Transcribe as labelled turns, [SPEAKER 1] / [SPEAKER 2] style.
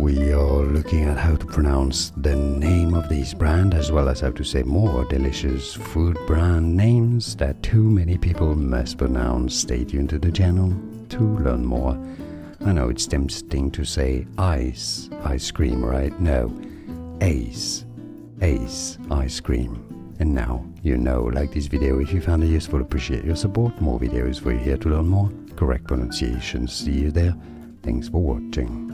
[SPEAKER 1] We are looking at how to pronounce the name of this brand, as well as how to say more delicious food brand names that too many people must pronounce. Stay tuned to the channel to learn more. I know it's tempting to say ice cream, right? No, Aice Ice Cream. And now you know. Like this video if you found it useful. Appreciate your support. More videos for you here to learn more correct pronunciation. See you there. Thanks for watching.